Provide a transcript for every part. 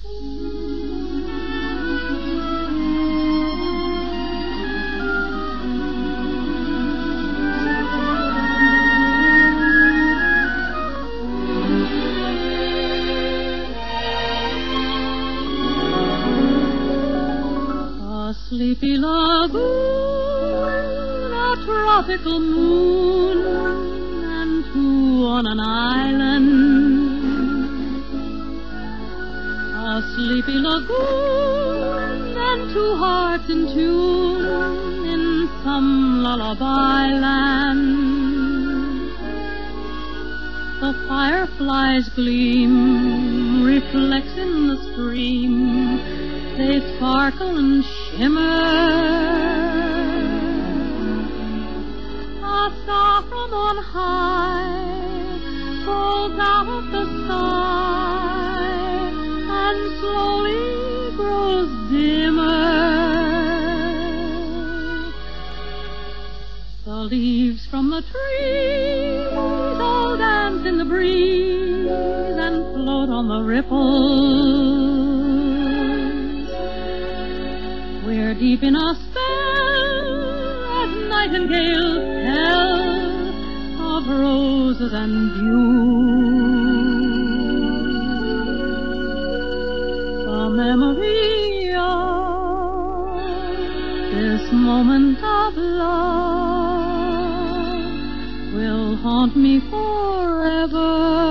Sleepy lagoon, a tropical moon, and two on an island. A sleepy lagoon, and two hearts in tune in some lullaby land. The fireflies gleam, reflects in the stream. They sparkle and shimmer. A star from on high falls out of the sky and slowly grows dimmer. The leaves from the trees all dance in the breeze and float on the ripples. We're deep in a spell as nightingales tell of roses and dew. The memory of this moment of love will haunt me forever.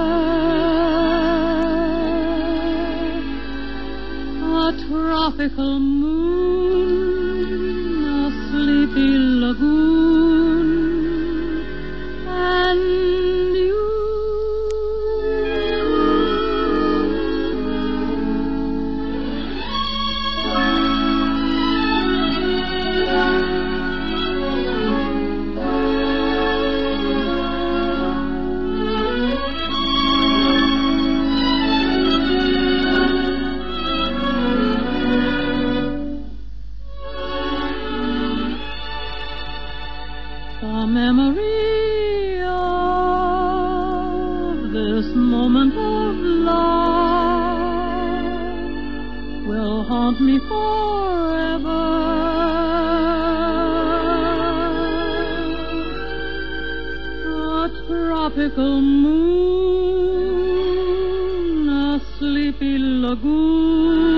A tropical moon, a sleepy lagoon, and you. The memory of this moment of love will haunt me forever. A tropical moon, a sleepy lagoon,